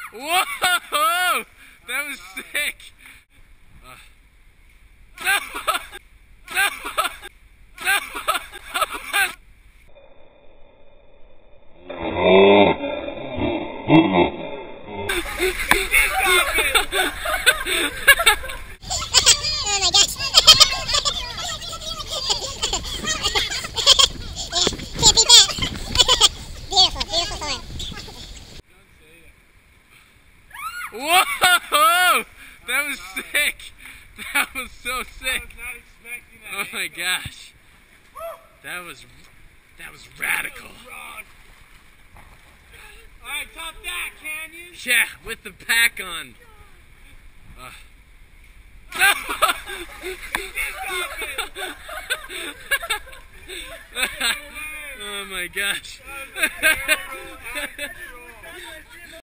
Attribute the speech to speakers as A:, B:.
A: Whoa! That was sick! No! No! No! Whoa! That was sick! That was so sick!
B: I was not expecting that.
A: Oh my gosh. That was radical.
B: Alright, top that, can you?
A: Yeah, with the pack on. No! Oh my gosh.